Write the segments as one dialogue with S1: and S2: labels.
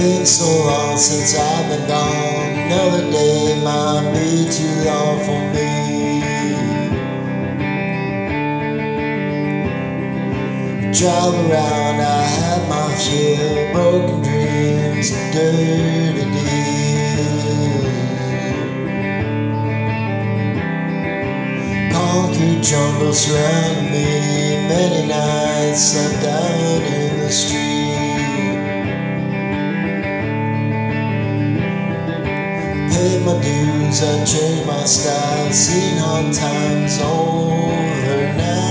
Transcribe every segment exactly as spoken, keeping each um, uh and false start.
S1: Been so long since I've been gone. Another day might be too long for me. Drive around, I have my fill, broken dreams and dirty deals. Concrete jungle surrounding me, many nights slept out in the street. Paid my dues, I changed my style, seen hard times over now.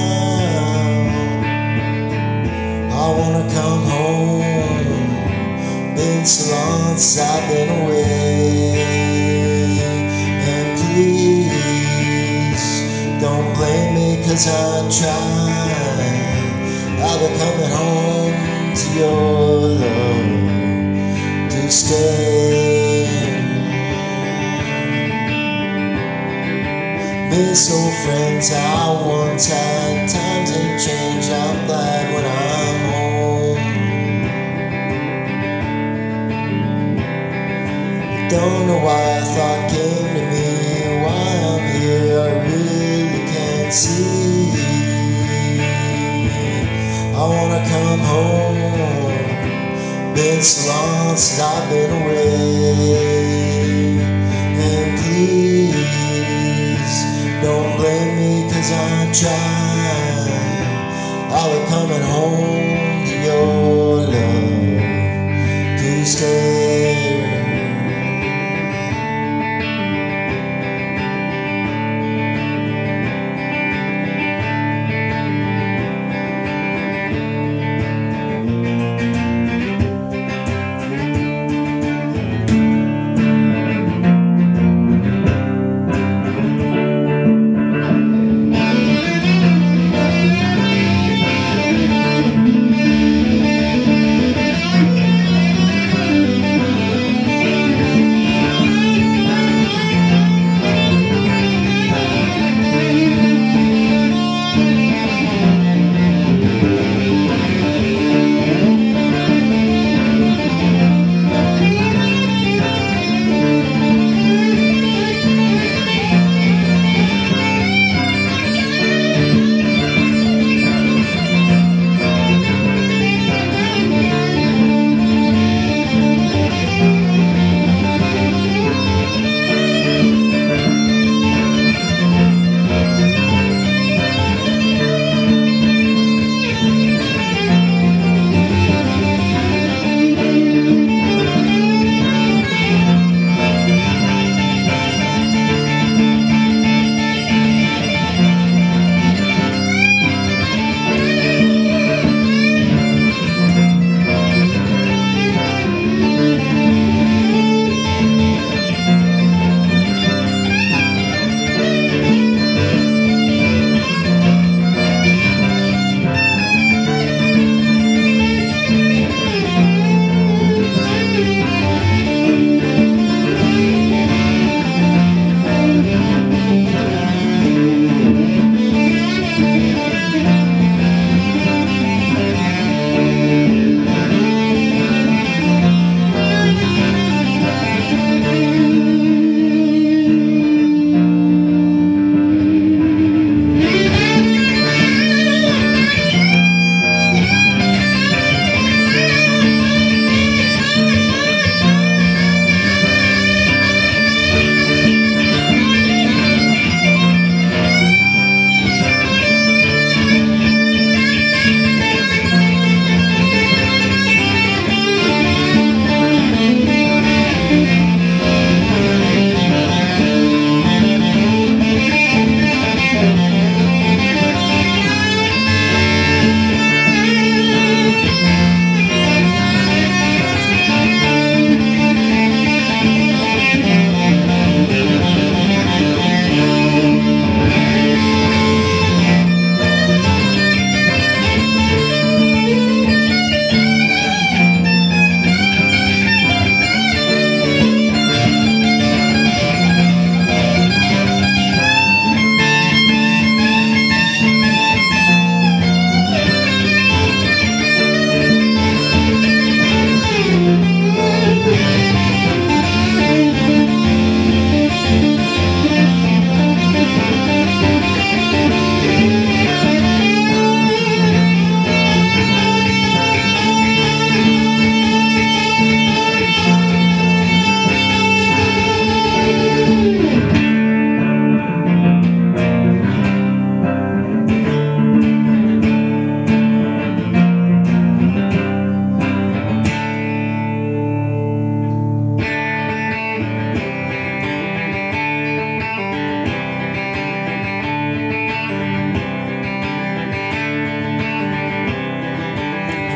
S1: I wanna come home, been so long since I've been away. And please, don't blame me cause I tried. I'll be coming home to your love to stay. Miss old friends I once had, times ain't changed, I'm glad when I'm home. Don't know why a thought came to me, why I'm here, I really can't see. I wanna come home, been so long since I've been away. And please, don't blame me cause I tried. I'll be coming home to your love to stay.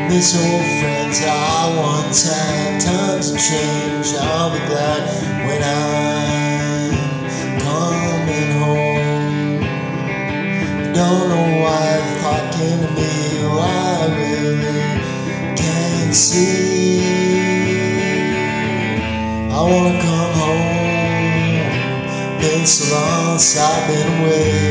S1: miss old friends I once had. Time to change, I'll be glad when I'm coming home. Don't know why the thought came to me, why I really can't see. I wanna come home, been so long since I've been away.